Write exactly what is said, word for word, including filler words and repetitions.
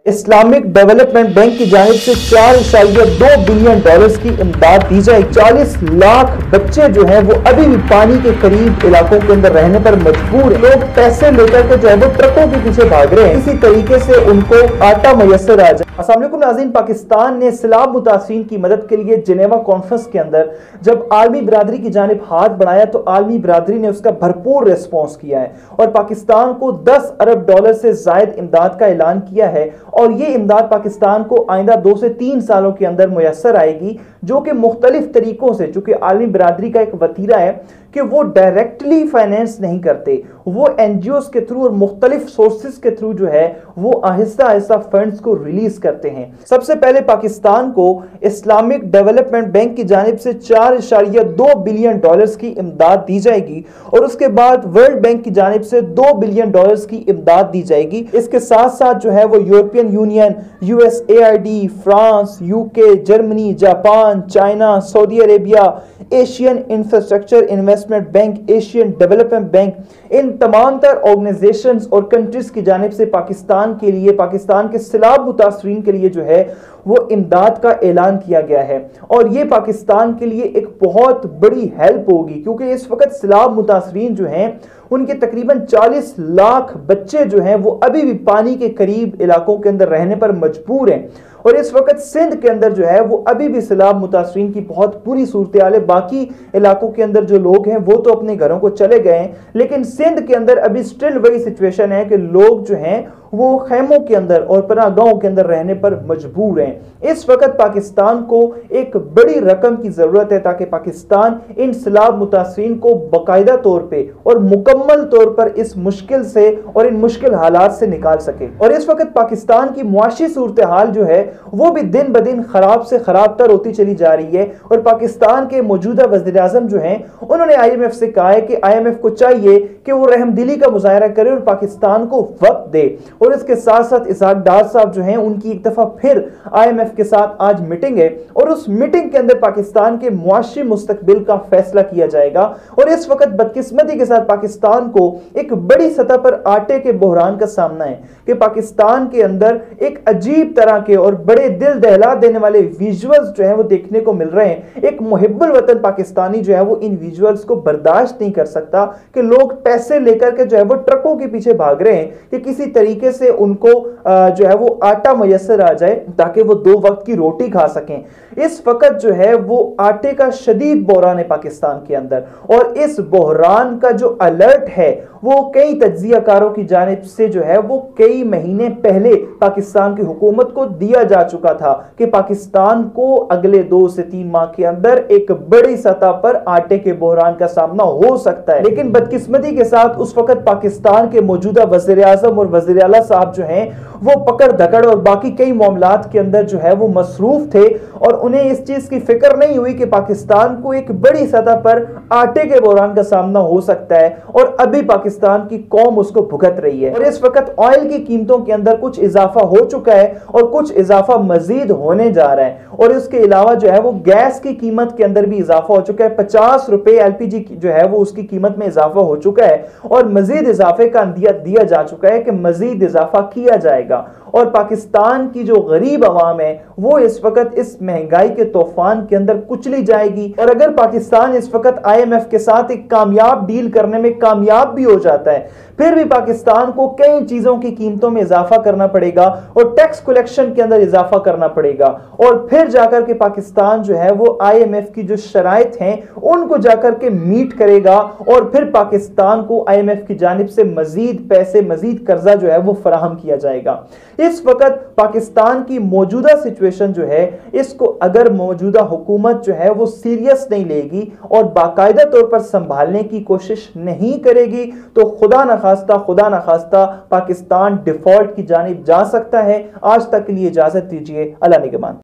Islamic development bank کی جانب سے چار اشاریہ دو بلین ڈالرز کی امداد دی جائے گی۔ چالیس لاکھ بچے جو ہیں وہ ابھی بھی پانی کے قریب علاقوں کے اندر رہنے پر مجبور ہیں۔ لوگ پیسے لے کر کے جو ہے وہ ٹرکوں کے پیچھے بھاگ رہے ہیں، اسی طریقے سے ان کو آٹا میسر آ جائے۔ السلام علیکم ناظرین، پاکستان نے سیلاب متاثرین کی مدد کے لیے جنیوا کانفرنس کے اندر جب عالمی برادری کی جانب ہاتھ بڑھایا تو عالمی برادری نے اس کا بھرپور ریسپانس کیا ہے اور پاکستان کو دس ارب ڈالر سے زائد امداد کا اعلان کیا ہے، اور یہ امداد پاکستان کو آئندہ دو سے تین سالوں کے اندر میسر آئے گی، جو کہ مختلف طریقوں سے، چونکہ عالمی برادری کا ایک وتیرہ ہے کہ وہ ڈائریکٹلی فائنینس نہیں کرتے، وہ این جی اوز کے تھرو اور مختلف سورسز کے تھرو جو ہے وہ آہستہ آہستہ فنڈز کو ریلیز کرتے ہیں۔ سب سے پہلے پاکستان کو اسلامک ڈیولپمنٹ بینک کی جانب سے چار اشاریہ دو بلین ڈالرز کی امداد دی جائے گی، اور اس کے بعد ورلڈ بینک کی جانب سے دو بلین ڈالرز کی امداد دی جائے گی۔ اس کے ساتھ ساتھ جو ہے وہ European Union, U S A I D, France, U K, Germany, Japan, China, Saudi Arabia, Asian infrastructure investment bank, Asian development bank, ان تمام تر آرگنائزیشنز اور کنٹریز کی جانب سے پاکستان کے لیے، پاکستان کے سیلاب متاثرین کے لیے جو ہے وہ امداد کا اعلان کیا گیا ہے، اور یہ پاکستان کے لیے ایک بہت بڑی ہیلپ ہوگی، کیونکہ اس وقت سیلاب متاثرین جو ہیں ان کے تقریباً چالیس لاکھ بچے جو ہیں وہ ابھی بھی پانی کے قریب علاقوں کے اندر رہنے پر مجبور ہیں، اور اس وقت سندھ کے اندر جو ہے وہ ابھی بھی سیلاب متاثرین کی بہت بری صورتحال ہے۔ باقی علاقوں کے اندر جو لوگ ہیں وہ تو اپنے گھروں کو چلے گئے ہیں، لیکن سندھ کے اندر ابھی سٹل وہی سچویشن ہے کہ لوگ جو ہیں وہ خیموں کے اندر اور پناہ گاہوں کے اندر رہنے پر مجبور ہیں۔ اس وقت پاکستان کو ایک بڑی رقم کی ضرورت ہے تاکہ پاکستان ان سیلاب متاثرین کو باقاعدہ طور پہ اور مکمل طور پر اس مشکل سے اور ان مشکل حالات سے نکال سکے۔ اور اس وقت پاکستان کی معاشی صورتحال جو ہے وہ بھی دن بدن خراب سے خراب تر ہوتی چلی جا رہی ہے، اور پاکستان کے موجودہ وزیر اعظم جو ہیں انہوں نے آئی ایم ایف سے کہا ہے کہ آئی ایم ایف کو چاہیے کہ وہ رحم دلی کا مظاہرہ کرے اور پاکستان کو وقت دے، اور اس کے ساتھ ساتھ اسحاق ڈار صاحب جو ہیں ان کی ایک دفعہ پھر آئی ایم ایف کے ساتھ آج میٹنگ ہے، اور اس میٹنگ کے اندر پاکستان کے معاشی مستقبل کا فیصلہ کیا جائے گا۔ اور اس وقت بدقسمتی کے ساتھ پاکستان کو ایک بڑی سطح پر آٹے کے بحران کا سامنا ہے کہ پاکستان کے اندر ایک عجیب طرح کے اور بڑے دل دہلا دینے والے ویژولز جو ہیں وہ دیکھنے کو مل رہے ہیں۔ ایک محب الوطن پاکستانی جو ہے وہ ان ویژولز کو برداشت نہیں کر سکتا کہ لوگ پیسے لے کر کے جو ہے وہ ٹرکوں کے پیچھے بھاگ رہے ہیں کہ کسی طریقے سے ان کو جو ہے وہ آٹا میسر آ جائے تاکہ وہ دو وقت کی روٹی کھا سکیں۔ اس وقت جو ہے وہ آٹے کا شدید بحران ہے پاکستان کے اندر، اور اس بحران کا جو الرٹ ہے وہ کئی تجزیہ کاروں کی جانب سے جو ہے وہ کئی مہینے پہلے پاکستان کی حکومت کو دیا جا چکا تھا کہ پاکستان کو اگلے دو سے تین ماہ کے اندر ایک بڑی سطح پر آٹے کے بحران کا سامنا ہو سکتا ہے۔ لیکن بدقسمتی کے ساتھ اس وقت پاکستان کے موجودہ وزیر اعظم اور وزیر اعلیٰ صاحب جو ہیں وہ پکڑ دھکڑ اور باقی کئی معاملات کے اندر جو ہے وہ مصروف تھے، اور انہیں اس چیز کی فکر نہیں ہوئی کہ پاکستان کو ایک بڑی سطح پر آٹے کے بحران کا سامنا ہو سکتا ہے، اور ابھی پاکستان کی قوم اس کو بھگت رہی ہے۔ اور اس وقت آئل کی قیمتوں کے اندر کچھ اضافہ ہو چکا ہے اور کچھ اضافہ مزید ہونے جا رہا ہے، اور اس کے علاوہ جو ہے وہ گیس کی قیمت کے اندر بھی اضافہ ہو چکا ہے۔ پچاس روپے ایل پی جی جو ہے وہ اس کی قیمت میں اضافہ ہو چکا ہے، اور مزید اضافے کا اندیہ دیا جا چکا ہے کہ مزید اضافہ کیا جائے گا، اور پاکستان کی جو غریب عوام ہے وہ اس وقت اس مہنگائی کے طوفان کے اندر کچلی جائے گی۔ اور اگر پاکستان اس وقت آئی ایم ایف کے ساتھ ایک کامیاب ڈیل کرنے میں کامیاب بھی ہو جاتا ہے، پھر بھی پاکستان کو کئی چیزوں کی قیمتوں میں اضافہ کرنا پڑے گا اور ٹیکس کلیکشن کے اندر اضافہ کرنا پڑے گا، اور پھر جا کر کے پاکستان جو ہے وہ آئی ایم ایف کی جو شرائط ہیں ان کو جا کر کے میٹ کرے گا، اور پھر پاکستان کو آئی ایم ایف کی جانب سے مزید پیسے، مزید قرضہ جو ہے وہ فراہم کیا جائے گا۔ اس وقت پاکستان کی موجودہ سچویشن جو ہے اس کو اگر موجودہ حکومت جو ہے وہ سیریس نہیں لے گی اور باقاعدہ طور پر سنبھالنے کی کوشش نہیں کرے گی تو خدا نخواستہ خدا نخواستہ پاکستان ڈیفالٹ کی جانب جا سکتا ہے۔ آج تک کے لیے اجازت دیجیے، اللہ نگہبان۔